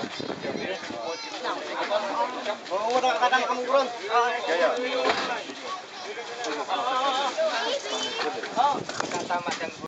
Oh, kadang kamu kurang. Ya ya. Oh, kata Mas